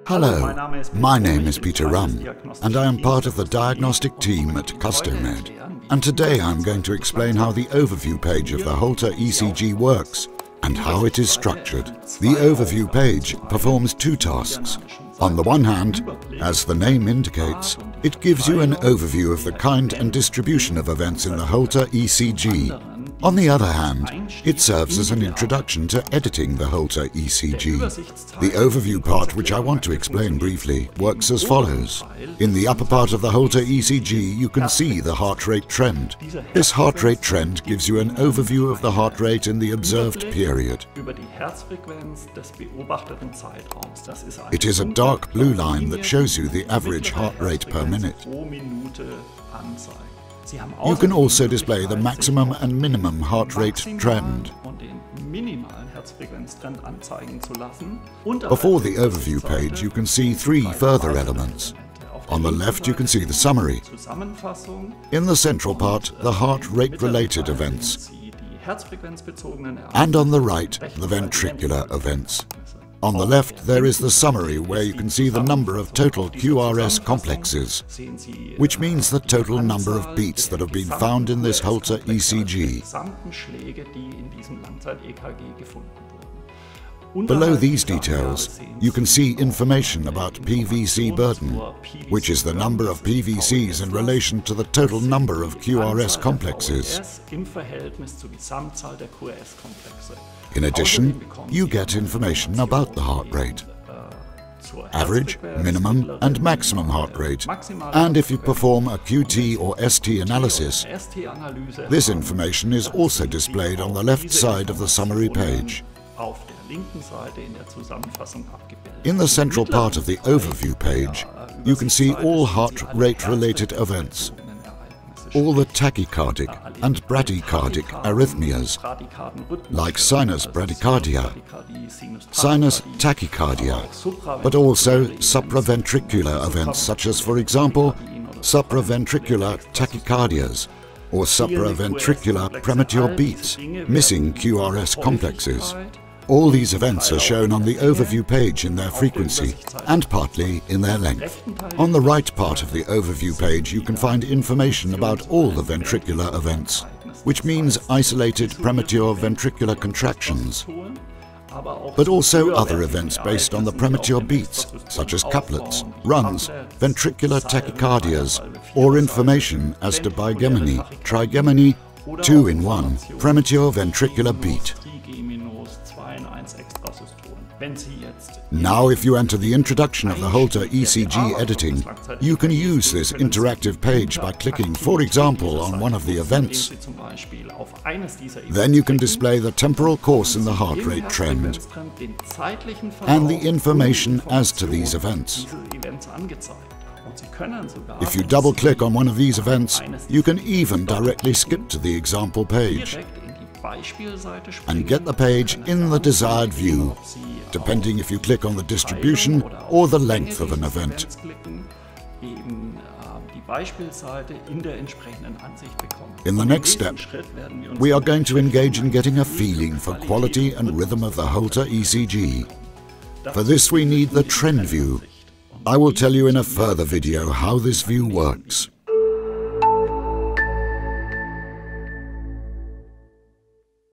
Hello, my name is Peter Rumm, and I am part of the diagnostic team at Customed. And today I'm going to explain how the overview page of the Holter ECG works and how it is structured. The overview page performs two tasks. On the one hand, as the name indicates, it gives you an overview of the kind and distribution of events in the Holter ECG. On the other hand, it serves as an introduction to editing the Holter ECG. The overview part, which I want to explain briefly, works as follows. In the upper part of the Holter ECG, you can see the heart rate trend. This heart rate trend gives you an overview of the heart rate in the observed period. It is a dark blue line that shows you the average heart rate per minute. You can also display the maximum and minimum heart rate trend. Before the overview page, you can see three further elements. On the left, you can see the summary. In the central part, the heart rate-related events. And on the right, the ventricular events. On the left, there is the summary where you can see the number of total QRS complexes, which means the total number of beats that have been found in this Holter ECG. Below these details, you can see information about PVC burden, which is the number of PVCs in relation to the total number of QRS complexes. In addition, you get information about the heart rate, average, minimum and maximum heart rate, and if you perform a QT or ST analysis, this information is also displayed on the left side of the summary page. In the central part of the overview page, you can see all heart rate-related events, all the tachycardic and bradycardic arrhythmias, like sinus bradycardia, sinus tachycardia, but also supraventricular events such as, for example, supraventricular tachycardias or supraventricular premature beats, missing QRS complexes. All these events are shown on the overview page in their frequency and partly in their length. On the right part of the overview page you can find information about all the ventricular events, which means isolated premature ventricular contractions, but also other events based on the premature beats, such as couplets, runs, ventricular tachycardias, or information as to bigeminy, trigeminy, 2-in-1, premature ventricular beat. Now, if you enter the introduction of the Holter ECG editing, you can use this interactive page by clicking, for example, on one of the events. Then you can display the temporal course in the heart rate trend and the information as to these events. If you double-click on one of these events, you can even directly skip to the example page and get the page in the desired view, depending if you click on the distribution or the length of an event. In the next step, we are going to engage in getting a feeling for quality and rhythm of the Holter ECG. For this we need the trend view. I will tell you in a further video how this view works.